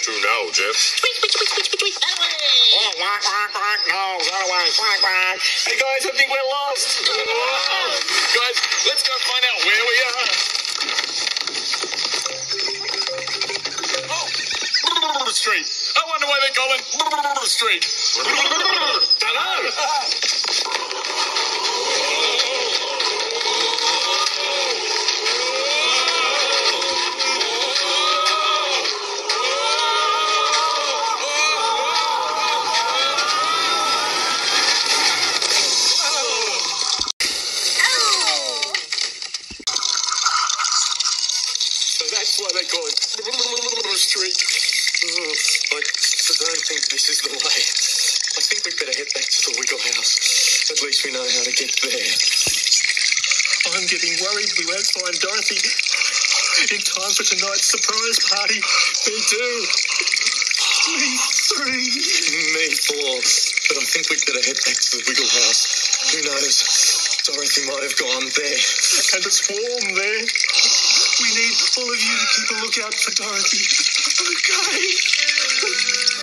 to now, Jeff? Oh, no, run away, Hey guys, I think we're lost. Guys, let's go find out where we are. Oh, Street. I wonder why they call it Street. That's why they call it Street. I don't think this is the way. I think we'd better head back to the Wiggle House. At least we know how to get there. I'm getting worried we won't find Dorothy in time for tonight's surprise party. Me too. Me three. Me four. But I think we'd better head back to the Wiggle House. Who knows? Dorothy might have gone there. And it's warm there. We need all of you to keep a lookout for Dorothy. Okay.